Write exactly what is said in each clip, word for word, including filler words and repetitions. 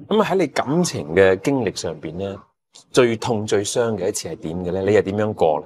咁啊喺你感情嘅經歷上邊咧，最痛最傷嘅一次係點嘅咧？你又點樣過咧？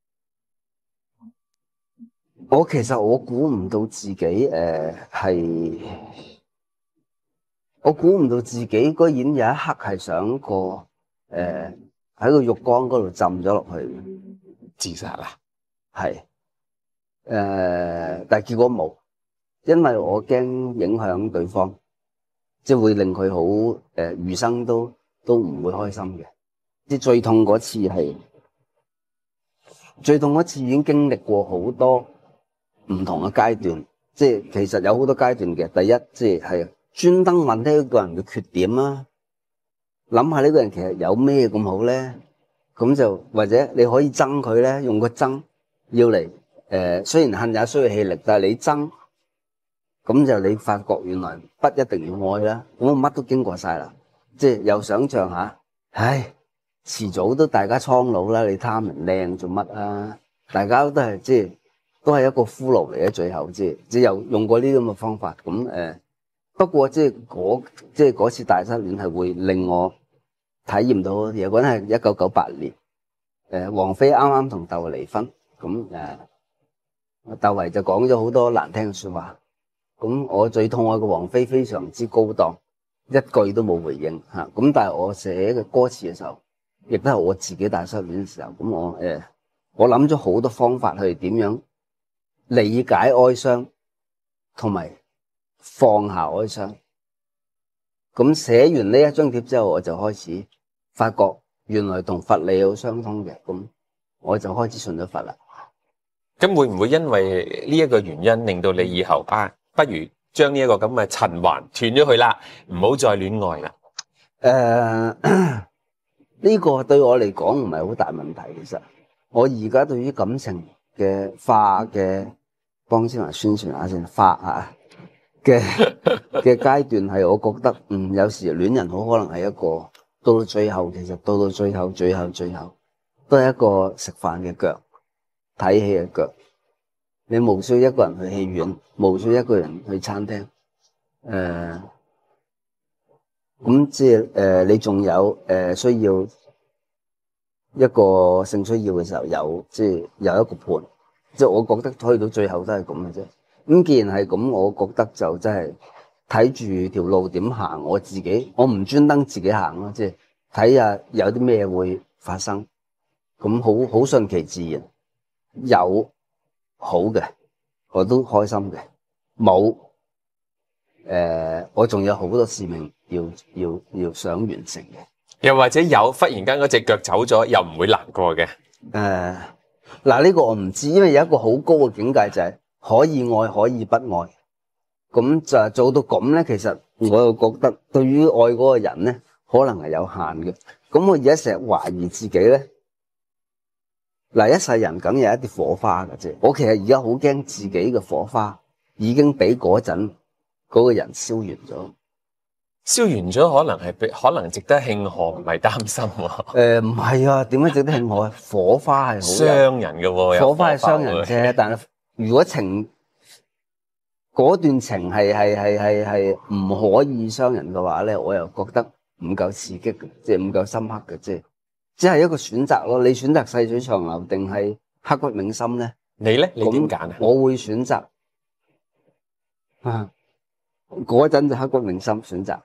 我其實我估唔到自己誒係、呃，我估唔到自己居然有一刻係想過誒喺個浴缸嗰度浸咗落去， 自殺啦？ 係誒、呃，但係結果冇，因為我驚影響對方，即係會令佢好誒餘生都都唔會開心嘅。即係最痛嗰次係最痛嗰次已經經歷過好多唔同嘅階段，即係其實有好多階段嘅。第一，即係係專登揾呢一個人嘅缺點啦，諗下呢個人其實有咩咁好咧，咁就或者你可以憎佢咧，用個憎要嚟誒，雖然恨也需要氣力，但係你憎，咁就你發覺原來不一定要愛啦。咁我乜都經過晒啦，即係又想象下，唉，遲早都大家蒼老啦，你貪人靚做乜啊？大家都係即係都係一個俘虜嚟嘅，最後即係即係又用過呢啲咁嘅方法，咁誒。不過即係嗰即係嗰次大失戀係會令我體驗到嘢。嗰陣係一九九八年，誒王菲啱啱同竇唯離婚，咁誒竇唯就講咗好多難聽嘅說話。咁我最痛愛嘅王菲非常之高檔，一句都冇回應吓。咁但係我寫嘅歌詞嘅時候，亦都係我自己大失戀嘅時候。咁我誒我諗咗好多方法去點樣理解哀傷，同埋放下哀傷。咁寫完呢一張帖之後，我就開始發覺原來同佛理好相通嘅，咁我就開始信咗佛啦。 咁會唔會因為呢一個原因令到你以後啊，不如將呢一個咁嘅循環斷咗佢啦，唔好再戀愛啦？ 誒，呢個對我嚟講唔係好大問題。其實我而家對於感情嘅化嘅，幫先華宣傳下先，化啊嘅嘅階段係，我覺得嗯，有時戀人好可能係一個到到最後，其實到到最後最後最後都係一個食飯嘅腳，睇戲嘅腳。你無需要一個人去戲院，無需要一個人去餐廳，誒咁即係誒你仲有誒、呃、需要一個性需要嘅時候，有即係有一個伴。即係我覺得推到最後都係咁嘅啫。咁既然係咁，我覺得就真係睇住條路點行，我自己我唔專登自己行咯，即係睇下有啲咩會發生，咁好好順其自然。有好嘅我都開心嘅，冇誒、呃、我仲有好多使命要要要想完成嘅。 又或者有忽然間嗰隻腳走咗，又唔會難過嘅？ 誒嗱呢個我唔知，因為有一個好高嘅境界就係可以愛可以不愛，咁就做到咁咧。其實我又覺得對於愛嗰個人咧，可能係有限嘅。咁我而家成日懷疑自己咧，嗱一世人梗有一啲火花嘅啫。我其實而家好驚自己嘅火花已經俾嗰陣嗰個人燒完咗。 燒完咗可能係可能值得慶賀，唔係擔心喎。 誒唔係啊，點樣值得慶賀啊？火花係好傷人嘅喎， 火花係傷人啫。但係如果情嗰段情係係係係係唔可以傷人嘅話咧，我又覺得唔夠刺激嘅，即係唔夠深刻嘅，即係只係一個選擇咯。你選擇細水長流定係刻骨銘心咧？ 你咧？你點揀啊？ 我會選擇啊，嗰陣就刻骨銘心選擇。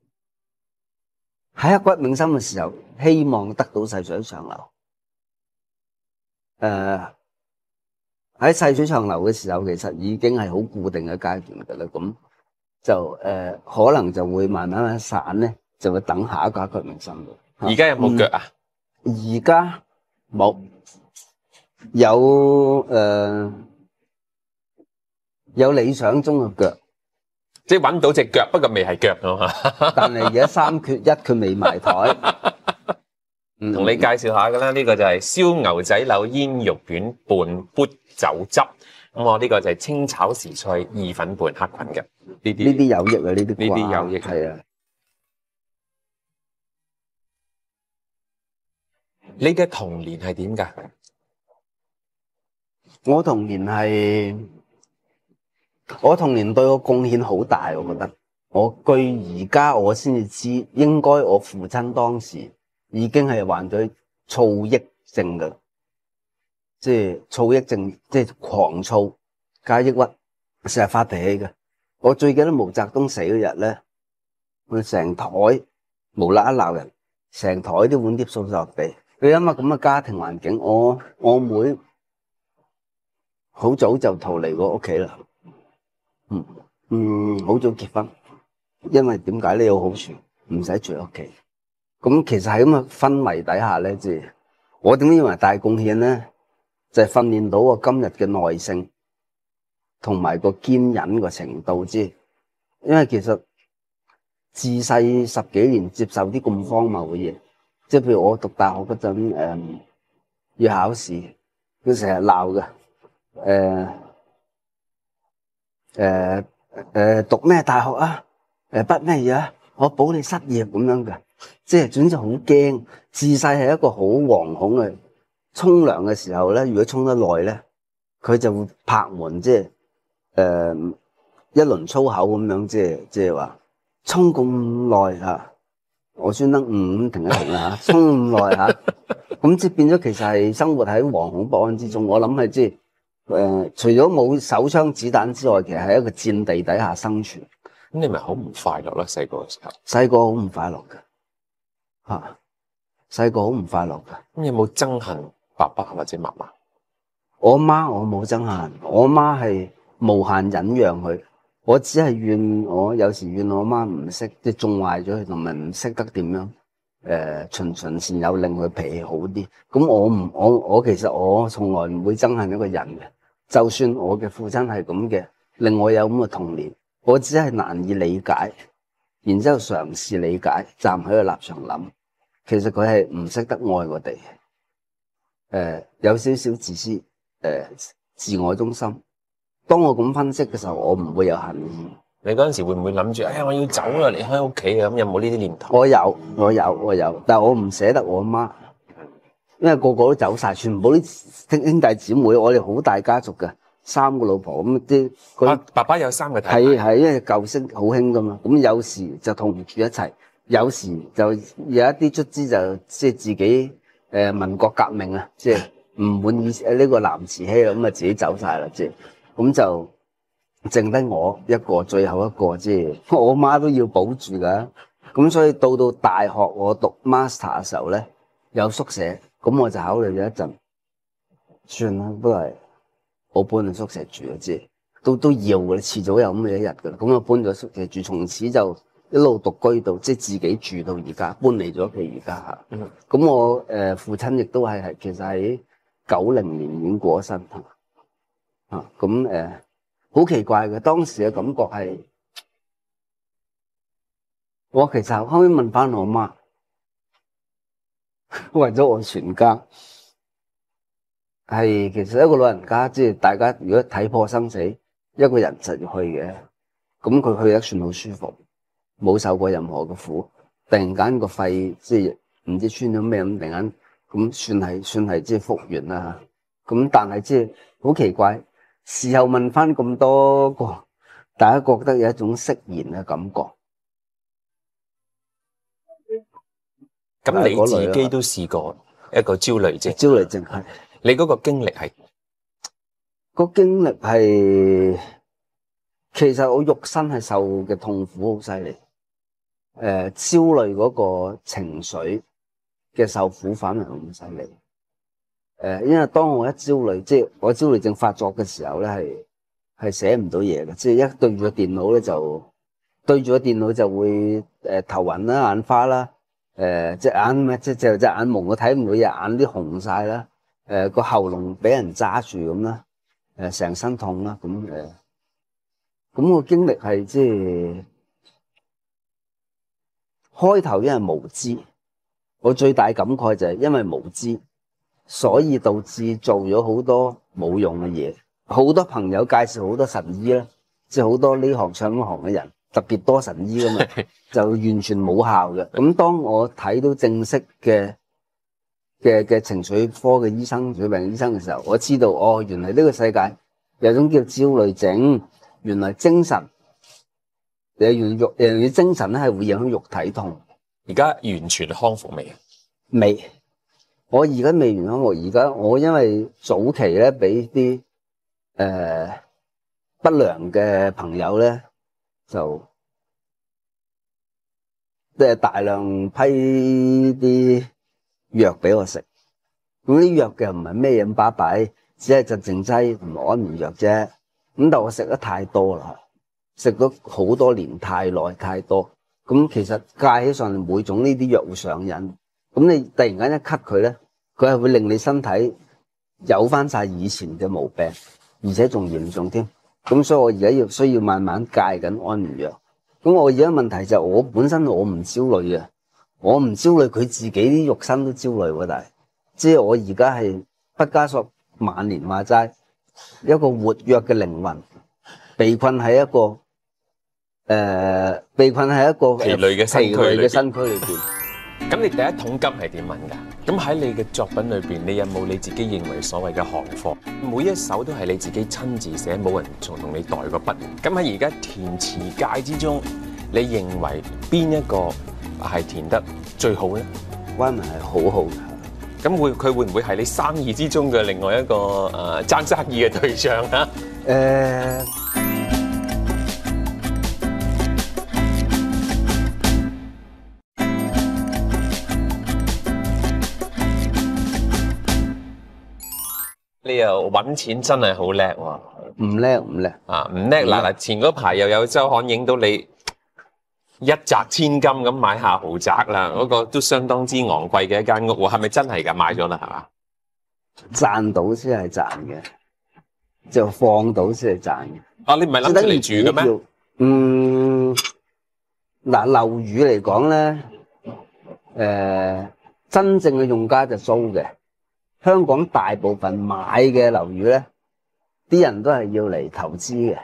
喺刻骨銘心嘅時候，希望得到細水長流。誒、呃，喺細水長流嘅時候，其實已經係好固定嘅階段噶啦。咁就誒、呃，可能就會慢慢慢散咧，就會等下一個刻骨銘心。 而家有冇腳啊？ 而家冇，有誒、呃，有理想中嘅腳。 即係揾到隻腳，不過未係腳啊嘛。 但係而家三缺一，佢未埋台。 同你介紹下㗎啦，呢、這個就係燒牛仔柳煙肉卷拌砵酒汁。咁我呢個就係清炒時菜意粉拌黑菌嘅。呢啲呢啲有益啊，呢啲呢啲有益係啊。 你嘅童年係點㗎？ 我童年係。我童年對我貢獻好大，我覺得我據而家我先至知，應該我父親當時已經係患咗躁鬱症嘅，即係躁鬱症，即係狂躁加抑鬱，成日發脾氣嘅。我最記得毛澤東死嗰日咧，佢成台無啦啦鬧人，成台啲碗碟掃晒落地。你諗下咁嘅家庭環境，我我妹好早就逃離過屋企啦，嗯嗯，好早結婚。因為點解呢？有好處，唔使住喺屋企。咁其實喺咁嘅氛圍底下咧，即係我點樣認為大貢獻咧，就係訓練到我今日嘅耐性同埋個堅忍個程度之。因為其實自細十幾年接受啲咁荒謬嘅嘢，即係譬如我讀大學嗰陣，誒要考試，佢成日鬧嘅，誒誒誒讀咩大學啊？誒，畢咩嘢啊？我保你失業咁樣嘅，即係總之好驚。自細係一個好惶恐嘅。沖涼嘅時候咧，如果沖得耐咧，佢就會拍門，即係誒、呃、一輪粗口咁樣，即係即係話沖咁耐啊！我專登唔停一停啦吓，沖咁耐吓，咁即係變咗其實係生活喺惶恐不安之中。我諗係即係誒，除咗冇手槍子彈之外，其實係一個戰地底下生存。 咁你咪好唔快樂咯？細個嘅時候， 細個好唔快樂嘅吓，細個好唔快樂嘅。 咁有冇憎恨爸爸或者媽媽？ 我媽我冇憎恨，我媽係無限忍讓佢。我只係怨我有時怨我媽唔識，即係縱壞咗佢，同埋唔識得點樣誒循循善誘，令佢脾氣好啲。咁我唔我我其實我從來唔會憎恨一個人嘅，就算我嘅父親係咁嘅，令我有咁嘅童年。我只係難以理解，然之後嘗試理解，站喺個立場諗，其實佢係唔識得愛我哋，誒、呃、有少少自私，誒、呃、自我中心。當我咁分析嘅時候，我唔會有恨意。 你嗰陣時會唔會諗住，哎呀，我要走啦，離開屋企啊？咁有冇呢啲念頭？ 我有，我有，我有，但係我唔捨得我媽，因為個個都走晒，全部啲兄弟姊妹，我哋好大家族嘅。三個老婆咁啲，佢爸爸有三個太太， 係係因為舊式好興噶嘛，咁有時就同住一齊，有時就有一啲卒之就即係自己誒民國革命啊，即係唔滿意誒呢個南慈禧啦，咁啊自己走晒啦，即係咁就剩低我一個，最後一個即係我媽都要保住噶，咁所以到到大學我讀 master 嘅時候咧，有宿舍，咁我就考慮咗一陣，算啦，都係。我搬去宿舍住啊，即係都都要嘅，遲早有咁嘅一日噶啦。咁我搬咗宿舍住，從此就一路獨居到即係自己住到而家，搬嚟咗佢而家吓。咁、嗯、我誒、呃、父親亦都係係其實喺九零年已經過咗身啊。咁誒好奇怪嘅，當時嘅感覺係，我其實後尾問翻我媽，為咗我全家。係，其實一個老人家，即係大家如果睇破生死，一個人實要去嘅。咁佢去得算好舒服，冇受過任何嘅苦。突然間個肺即係唔知穿咗咩咁，突然間咁算係算係即係復原啦。咁但係即係好奇怪，事後問翻咁多個，大家覺得有一種釋然嘅感覺。 咁你自己都試過一個焦慮症？ 焦慮症係。 你嗰個經歷係， 個經歷係，其實我肉身係受嘅痛苦好犀利，誒、呃，焦慮嗰個情緒嘅受苦反而咁犀利，誒、呃，因為當我一焦慮，即係我焦慮症發作嘅時候咧，係係寫唔到嘢嘅，即係一對住個電腦咧就對住個電腦就會誒頭暈啦、眼花啦，誒、呃、隻眼咩即係隻隻眼蒙，我睇唔到嘢，眼啲紅晒啦。誒、呃，個喉嚨俾人揸住咁啦，誒、呃，成身痛啦，咁誒，咁、呃咁個經歷係即係開頭因為無知，我最大感慨就係因為無知，所以導致做咗好多冇用嘅嘢。好多朋友介紹好多神醫啦，即係好多呢行上呢行嘅人，特別多神醫咁嘛，就完全冇效嘅。咁當我睇到正式嘅。嘅嘅情緒科嘅醫生、情緒病醫生嘅時候，我知道哦，原來呢個世界有種叫焦慮症，原來精神誒，用肉誒，用精神咧係會影響肉體痛。 而家完全康復未啊？ 未，我而家未完康復。而家我因為早期咧俾啲誒不良嘅朋友咧就即係大量批啲藥俾我食。咁啲藥嘅唔係咩嘢巴閉，只係鎮靜劑同埋安眠藥啫。咁但我食得太多啦，食咗好多年，太耐太多。咁其實戒起上嚟，每種呢啲藥會上癮。咁你突然間一咳佢咧，佢係會令你身體有翻晒以前嘅毛病，而且仲嚴重添。咁所以我而家要需要慢慢戒緊安眠藥。咁我而家問題就係我本身我唔焦慮啊，我唔焦慮，佢自己啲肉身都焦慮喎。但係即係我而家係畢加索晚年話齋，一個活躍嘅靈魂被困喺一個誒、呃，被困喺一個疲累嘅身軀疲累嘅身軀裏邊。 咁你第一桶金係點揾㗎？咁喺你嘅作品裏邊，你有冇你自己認為所謂嘅行貨？每一首都係你自己親自寫，冇人從同你代過筆。咁喺而家填詞界之中，你認為邊一個係填得最好咧？ 灣文係好好嘅。 咁會佢會唔會係你生意之中嘅另外一個誒爭、呃、生意嘅對象啊？ 誒、呃， 你又揾錢真係好叻喎！ 唔叻唔叻啊，唔叻嗱嗱！前嗰排又有週刊影到你一擲千金咁買下豪宅啦，嗰、那個都相當之昂貴嘅一間屋喎，係咪真係㗎？買咗啦，係嘛？ 賺到先係賺嘅，就放到先係賺嘅。 啊，你唔係諗住嚟住嘅咩？ 嗯，嗱，樓宇嚟講咧，誒、呃，真正嘅用家就租嘅。香港大部分買嘅樓宇咧，啲人都係要嚟投資嘅。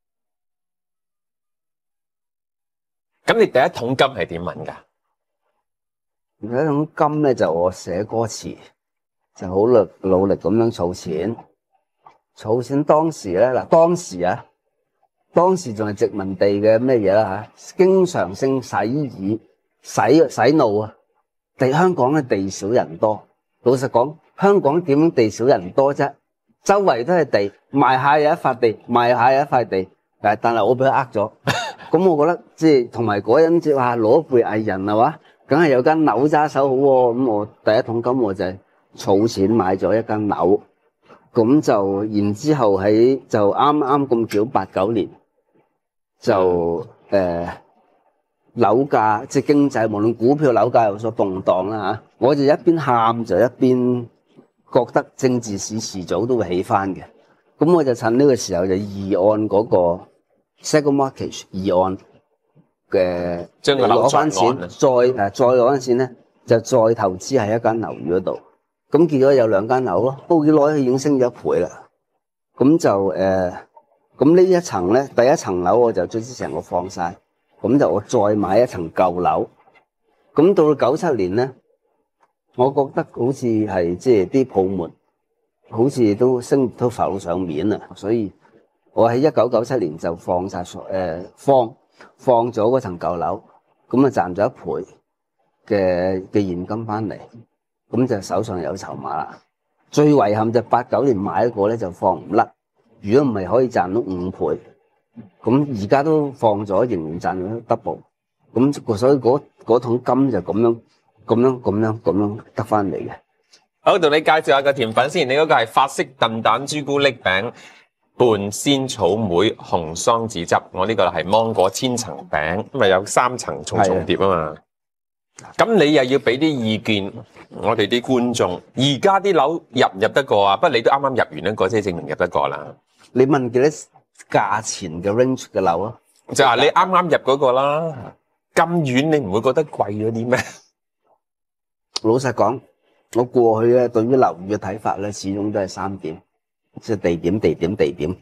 咁你第一桶金係點揾㗎？ 第一桶金咧就我寫歌詞，就好努努力咁樣儲錢。儲錢當時咧嗱，當時啊，當時仲係殖民地嘅咩嘢啦嚇，經常性洗耳洗洗腦啊！地香港嘅地少人多，老實講，香港點樣地少人多啫？周圍都係地，賣下有一塊地，賣下有一塊地，但係但係我俾佢呃咗。咁我覺得即係同埋嗰陣即係話攞輩藝人係嘛，梗係有間樓揸手好喎。咁我第一桶金我就係儲錢買咗一間樓，咁就然之後喺就啱啱咁巧八九年就誒樓價即係經濟，無論股票樓價有所動盪啦嚇，我就一邊喊就一邊覺得政治市遲早都會起翻嘅。咁我就趁呢個時候就議案嗰個 second mortgage 議案嘅， 將個樓攞翻錢，再誒再攞翻錢咧，就再投資喺一間樓宇嗰度。咁結果有兩間樓咯，都幾耐佢已經升咗一倍啦。咁就誒，咁呢一層咧，第一層樓我就最之成個放晒，咁就我再買一層舊樓。咁到到九七年咧，我覺得好似係即係啲泡沫，好似都升都浮到上面啦，所以我喺一九九七年就放晒誒、呃、放放咗嗰層舊樓，咁啊賺咗一倍嘅嘅現金翻嚟，咁就手上有籌碼啦。最遺憾就八九年買一個咧就放唔甩，如果唔係可以賺到五倍，咁而家都放咗仍然賺咗 double，咁所以嗰嗰桶金就咁樣咁樣咁樣咁樣得翻嚟嘅。 好，同你介紹下個甜品先。你嗰個係法式燉蛋朱古力餅拌仙草莓紅桑子汁，我呢個係芒果千層餅，因為有三層重重疊啊嘛。咁你又要俾啲意見，我哋啲觀眾，而家啲樓入唔入得過啊？不過你都啱啱入完一個，即係證明入得過啦。 你問幾多價錢嘅 range 嘅樓啊？ 就係你啱啱入嗰個啦。咁遠你唔會覺得貴咗啲咩？ 老實講，我過去咧對於樓宇嘅睇法咧，始終都係三點，即係地點、地點、地點。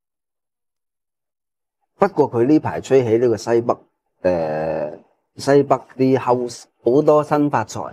不過佢呢排吹起呢個西北，誒、呃、西北啲 house 好多新發財，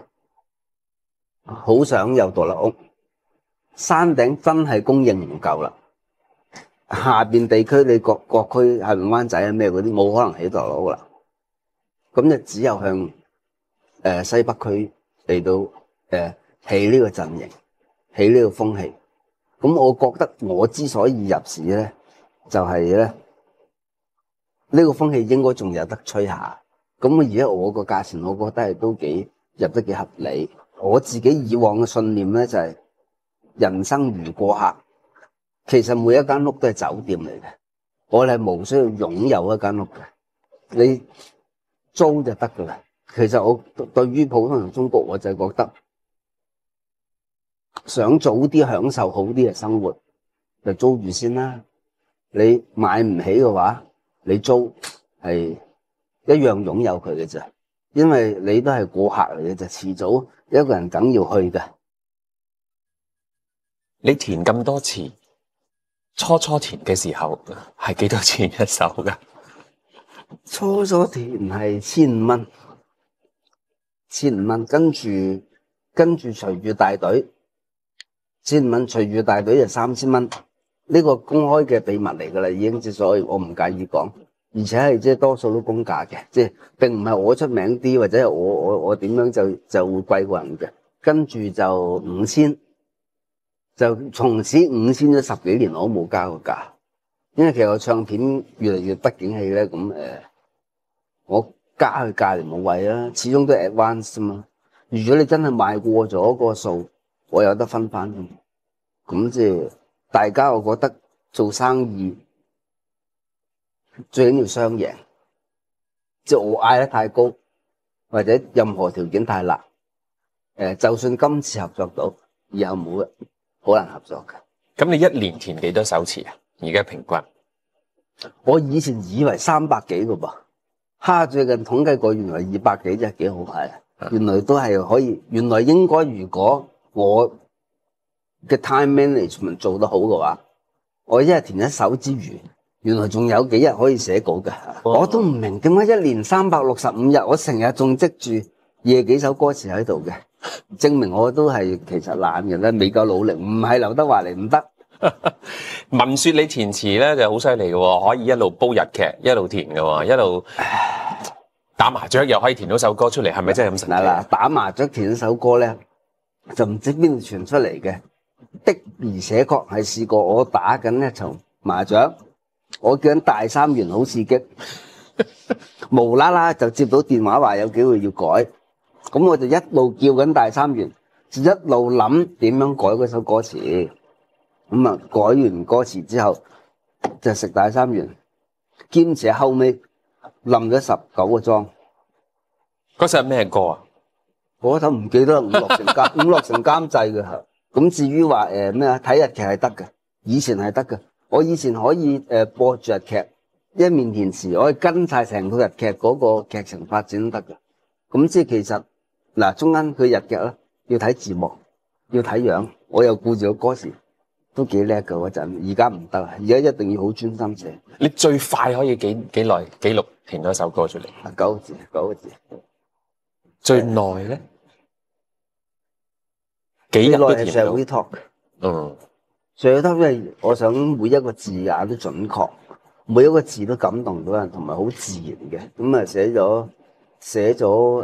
好想有獨立屋，山頂真係供應唔夠啦。 下邊地區你各各區係咪灣仔啊咩嗰啲冇可能起到樓噶啦，咁就只有向誒、呃、西北區嚟到誒起呢個陣營，起呢個風氣。咁我覺得我之所以入市咧，就係咧呢個風氣應該仲有得吹下。咁而家我個價錢，我覺得係都幾入得幾合理。我自己以往嘅信念咧就係、是、人生如過客，其實每一間屋都係酒店嚟嘅，我哋係無需要擁有一間屋嘅，你租就得噶啦。其實我對於普通人中國，我就係覺得想早啲享受好啲嘅生活，就租住先啦。你買唔起嘅話，你租係一樣擁有佢嘅啫，因為你都係過客嚟嘅，就遲早一個人梗要去嘅。 你填咁多次，初初填嘅時候係幾多錢一手噶？ 初初填係千五蚊，千五蚊，跟住跟住隨住大隊，千五蚊隨住大隊就三千蚊。呢個公開嘅秘密嚟噶啦，已經，之所以我唔介意講，而且係即係多數都公價嘅，即係並唔係我出名啲或者係我我我點樣就就會貴過人嘅。跟住就五千，就從此五千咗十幾年我都冇加過價，因為其實個唱片越嚟越不景氣咧，咁誒，我加佢價嚟冇謂啦，始終都係 advance 嘛。如果你真係賣過咗個數，我有得分翻，咁即係。大家我覺得做生意最緊要雙贏，即係我嗌得太高或者任何條件太辣，誒，就算今次合作到，以後冇好難合作嘅。 咁你一年填幾多手次啊？而家平均？ 我以前以為三百幾個噃，哈，最近統計過原來二百幾啫，幾好係。原來都係可以，原來應該如果我嘅 time management 做得好嘅話，我一日填一首之餘，原來仲有幾日可以寫稿嘅。哦、我都唔明點解一年三百六十五日，我成日仲積住夜幾首歌詞喺度嘅，證明我都係其實懶嘅咧，未夠努力，唔係劉德華嚟唔得。 聞說你填詞咧就好犀利嘅，可以一路煲日劇一路填嘅，一路打麻雀又可以填到首歌出嚟，係咪真係咁神奇？ 嗱嗱，打麻雀填一首歌咧，就唔知邊度傳出嚟嘅。的而且確係試過，我打緊一場麻雀，我叫緊大三元好刺激，無啦啦就接到電話話有機會要改，咁我就一路叫緊大三元，就一路諗點樣改嗰首歌詞，咁啊改完歌詞之後就食大三元，兼且後尾冧咗十九個莊。 嗰首係咩歌啊？ 嗰首唔記得啦，伍樂城監伍樂城監製嘅吓。咁至於話誒咩啊？睇日劇係得嘅，以前係得嘅。我以前可以誒播住日劇，一面填詞，我可以跟晒成套日劇嗰個劇情發展都得嘅。咁即係其實嗱，中間佢日劇咧要睇字幕，要睇樣，我又顧住個歌詞，都幾叻嘅嗰陣。而家唔得啦，而家一定要好專心寫。 你最快可以幾幾耐記錄填咗一首歌出嚟？ 九個字，九個字。 最耐咧？幾日都填到。 社會 talk， 嗯， 社會 talk 因為我想每一個字眼都準確，每一個字都感動到人，同埋好自然嘅。咁啊寫咗寫咗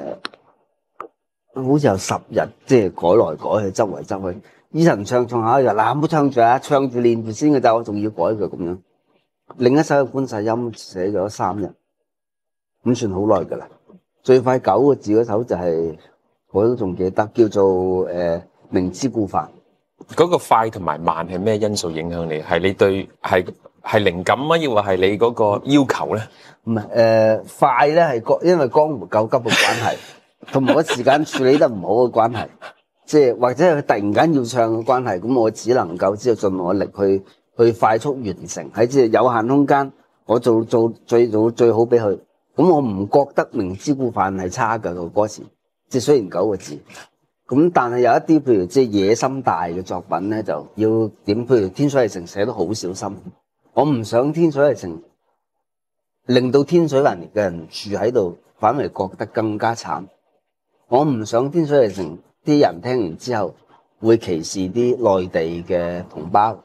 誒，好似有十日，即係改來改去，周圍周去。依人唱唱下就嗱，唔好唱住啊，唱住練住先嘅，但我仲要改佢咁樣。另一首嘅觀世音寫咗三日，咁算好耐噶啦。最快九個字嗰首就係、是。我都仲記得，叫做誒、呃、明知故犯。 嗰個快同埋慢係咩因素影響你？係你對係係靈感啊，抑或係你嗰個要求咧？ 唔係誒快咧，係江因為江湖救急嘅關係，同埋個時間處理得唔好嘅關係，即係或者係佢突然間要唱嘅關係，咁我只能夠即係盡我力去去快速完成喺即係有限空間，我做做最做最好俾佢。咁我唔覺得明知故犯係差㗎個歌詞。即係雖然九個字，咁但係有一啲譬如即係野心大嘅作品咧，就要點？譬如天水圍城寫得好小心，我唔想天水圍城令到天水圍嘅人住喺度，反而覺得更加慘。我唔想天水圍城啲人聽完之後會歧視啲內地嘅同胞，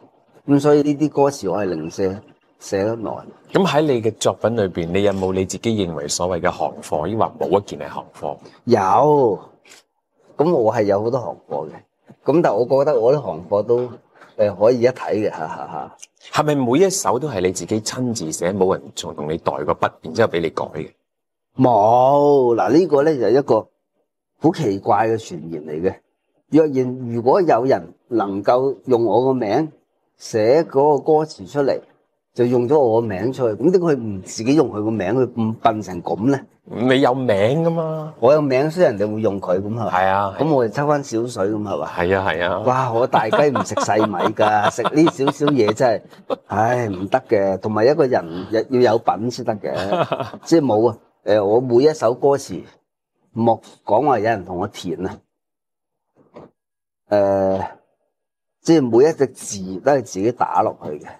咁所以呢啲歌詞我係零舍寫得耐。 咁喺你嘅作品裏邊，你有冇你自己認為所謂嘅行貨，抑或冇一件係行貨？ 有，咁我係有好多行貨嘅，咁但係我覺得我啲行貨都誒可以一睇嘅，哈哈哈。 係咪每一首都係你自己親自寫，冇人仲同你代個筆，然之後俾你改嘅？ 冇，嗱呢個咧就係一個好奇怪嘅傳言嚟嘅。若然如果有人能夠用我個名寫嗰個歌詞出嚟，就用咗我個名出去，咁點解佢唔自己用佢個名，佢咁笨成咁咧？ 你有名噶嘛？ 我有名，所以人哋會用佢咁係嘛？ 係啊， 咁我哋抽翻少水咁係嘛？ 係啊係啊。 哇！我大雞唔食細米㗎，食呢少少嘢真係，唉唔得嘅。同埋一個人要有品先得嘅，即係冇啊。誒，我每一首歌詞莫講話有人同我填啊，誒，即係每一隻字都係自己打落去嘅。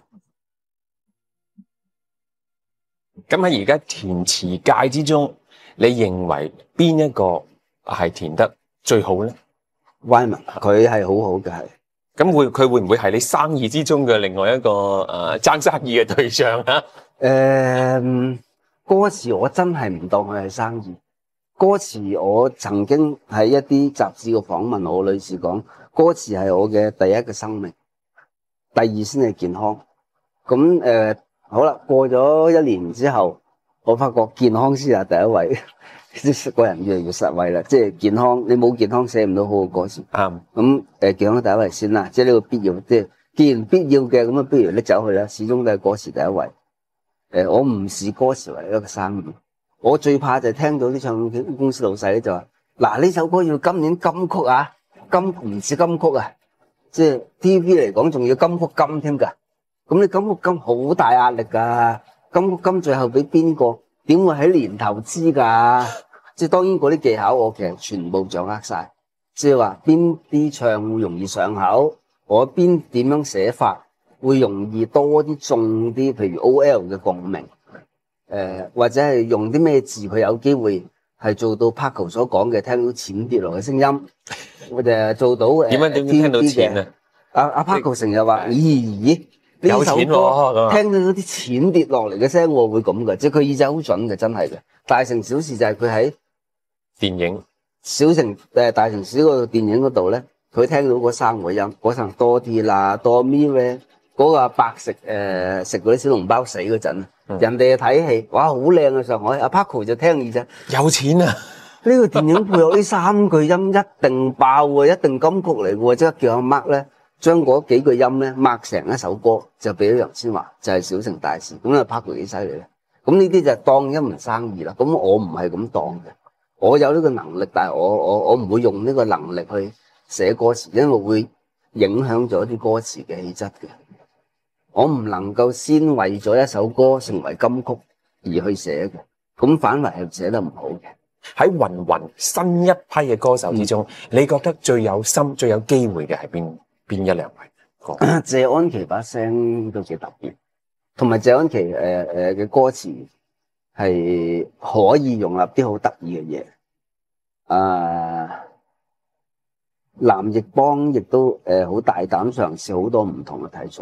咁喺而家填詞界之中，你認為邊一個係填得最好咧 ？Wyman 佢係好好嘅，係。 咁會佢會唔會係你生意之中嘅另外一個誒爭生意嘅對象啊？ 誒，歌詞我真係唔當佢係生意。歌詞我曾經喺一啲雜誌嘅訪問，我女士講，歌詞係我嘅第一個生命，第二先係健康。咁誒。呃好啦，過咗一年之後，我發覺健康先係第一位。個人越嚟越實惠啦，即係健康，你冇健康寫唔到好嘅歌詞。啱。咁誒，健康第一位先啦，即係呢個必要。即係既然必要嘅，咁啊，不如拎走去啦。始終都係歌詞第一位。誒，我唔視歌詞為一個生意。我最怕就係聽到啲唱片公司老細咧就話：嗱，呢首歌要今年金曲啊，金唔止金曲啊，即係 T V B 嚟講仲要金曲金添㗎。咁你金曲金好大壓力噶，金曲金最後俾邊個？點會喺年頭知噶？即係當然嗰啲技巧我其實全部掌握晒，即係話邊啲唱會容易上口，我邊點樣寫法會容易多啲中啲，譬如 O L 嘅共鳴，誒、呃、或者係用啲咩字佢有機會係做到 Paco 所講嘅聽到錢跌落嘅聲音，我就做到誒點樣點樣聽到錢啊？ 阿阿 Paco 成日話咦咦。呢首歌聽到啲錢跌落嚟嘅聲，我會咁嘅，即係佢耳仔好準嘅，真係嘅。大城小事就係佢喺電影小城誒大城市嗰個電影嗰度咧，佢聽到嗰三個音，嗰層多啲啦，多咪咧，嗰個阿伯食誒食嗰啲小籠包死嗰陣，嗯、人哋睇戲，哇好靚啊上海，阿 Paco 就聽耳仔有錢啊！呢個電影配合呢三句音一定爆喎，一定金曲嚟嘅喎，即刻叫阿 Mark 咧。將嗰幾句音咧抹成一首歌，就俾咗楊千嬅，就係、是、小城大事。咁啊 Paco 幾犀利咧？咁呢啲就當一門生意啦。咁我唔係咁當嘅，我有呢個能力，但係我我我唔會用呢個能力去寫歌詞，因為會影響咗啲歌詞嘅氣質嘅。我唔能夠先為咗一首歌成為金曲而去寫嘅，咁反為係寫得唔好嘅。 喺芸芸新一批嘅歌手之中，嗯、你覺得最有心、最有機會嘅係邊？邊一兩位歌？ 謝安琪把聲都幾特別，同埋謝安琪誒誒嘅歌詞係可以容納啲好得意嘅嘢。啊，藍奕邦亦都誒好大膽嘗試好多唔同嘅題材。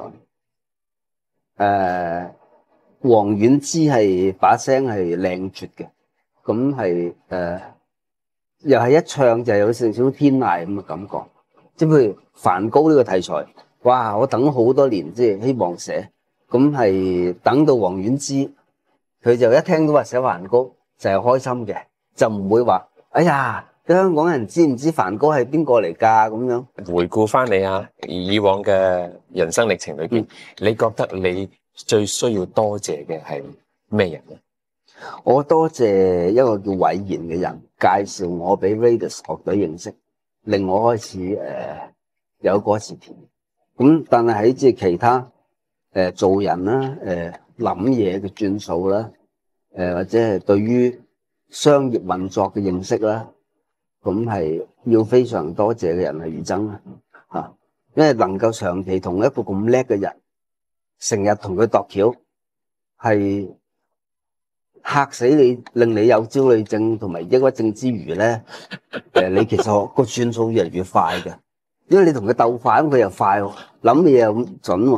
誒，王菀之係把聲係靚絕嘅，咁係誒又係一唱就有少少天籟咁嘅感覺。即係譬如梵高呢個題材，哇！我等好多年，即係希望寫，咁係等到王菀之，佢就一聽到話寫梵高就係開心嘅，就唔會話哎呀，啲香港人知唔知梵高係邊個嚟㗎咁樣？ 回顧翻你啊，以往嘅人生歷程裏邊，嗯、你覺得你最需要多謝嘅係咩人咧？ 我多謝一個叫韋然嘅人介紹我俾 Raidas 樂隊認識。令我開始誒、呃、有歌詞填，咁但係喺即係其他誒、呃、做人啦，誒諗嘢嘅轉數啦，誒、呃、或者係對於商業運作嘅認識啦，咁係要非常多謝嘅人係余爭啦嚇，因為能夠長期同一個咁叻嘅人，成日同佢度橋，係嚇死你，令你有焦慮症同埋抑鬱症之餘咧，誒，你其實個轉數越嚟越快嘅，因為你同佢鬥快，咁佢又快，諗嘢又咁準喎。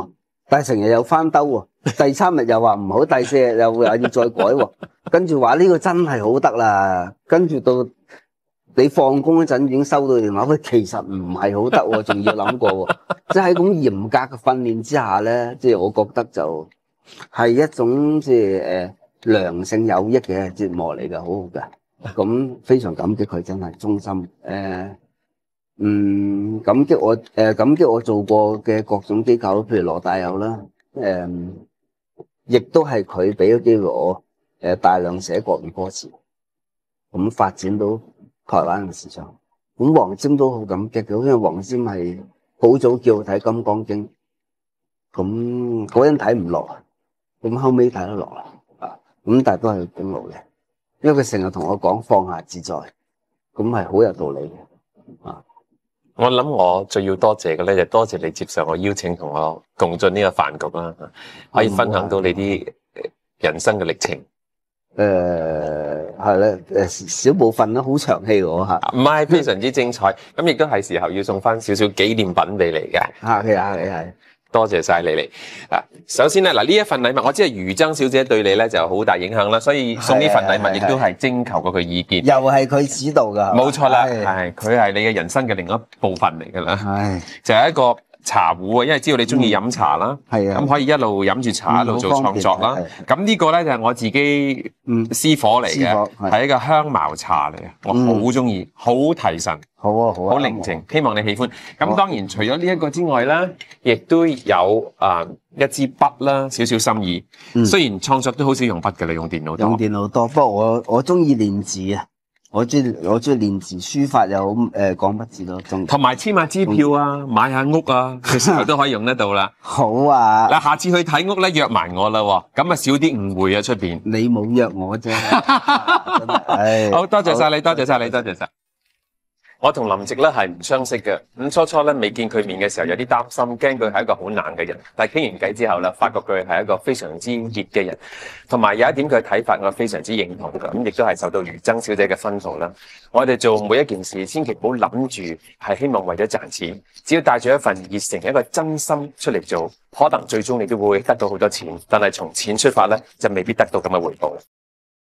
但係成日又翻兜喎，第三日又話唔好，第四日又話要再改喎，跟住話呢個真係好得啦，跟住到你放工嗰陣已經收到電話，喂，其實唔係好得喎，仲要諗過喎，即係喺咁嚴格嘅訓練之下咧，即係我覺得就係一種即係誒良性有益嘅折磨嚟嘅，好好嘅，咁非常感激佢，真係衷心誒。呃嗯，感激我誒、呃，感激我做過嘅各種機構，譬如羅大佑啦，誒、嗯，亦都係佢俾咗機會我誒、呃，大量寫國語歌詞，咁發展到台灣嘅市場。咁黃霑都好感激嘅，因為黃霑係好早叫我睇《金剛經》，咁嗰陣睇唔落，咁後尾睇得落啦，啊，咁但係都係佢功勞嘅，因為佢成日同我講放下自在，咁係好有道理嘅，啊。 我諗我最要多謝嘅咧，就多謝你接受我邀請，同我共進呢個飯局啦，可以分享到你啲人生嘅歷程。 誒係咧，誒小部分啦，好長氣喎嚇。 唔係，非常之精彩，咁亦都係時候要送翻少少紀念品俾你嘅。 客氣客氣係。 多謝晒你嚟啊！首先咧，嗱呢一份禮物，我知係余曾小姐對你咧就有好大影響啦，所以送呢份禮物亦都係徵求過佢意見。 又係佢指導㗎， 冇錯啦，係佢係你嘅人生嘅另一部分嚟㗎啦。 係就係一個茶壺啊，因為知道你中意飲茶啦， 係啊， 咁可以一路飲住茶一路做創作啦。咁呢個咧就係我自己私伙嚟嘅，係一個香茅茶嚟嘅，我好中意，好提神。 好啊，好啊， 好寧靜，希望你喜歡。咁當然除咗呢一個之外啦，亦都有啊、呃、一支筆啦，少少心意。嗯、雖然創作都好少用筆嘅，你用電腦多。 用電腦多，不過我我中意練字啊，我中意我中意練字，書法又好，誒鋼筆字都中意。同埋簽下支票啊，嗯、買下屋啊，其實都可以用得到啦。 好啊， 嗱，下次去睇屋咧，約埋我啦，咁啊少啲誤會啊出邊。 你冇約我啫。 唉好多謝晒你，多謝晒你，多謝晒。我同林夕咧係唔相識嘅，咁初初咧未見佢面嘅時候有啲擔心，驚佢係一個好難嘅人。但係傾完偈之後咧，發覺佢係一個非常之熱嘅人，同埋有一點佢嘅睇法我非常之認同嘅，咁亦都係受到余曾小姐嘅吩咐啦。我哋做每一件事，千祈唔好諗住係希望為咗賺錢，只要帶住一份熱誠、一個真心出嚟做，可能最終你都會得到好多錢，但係從錢出發咧，就未必得到咁嘅回報。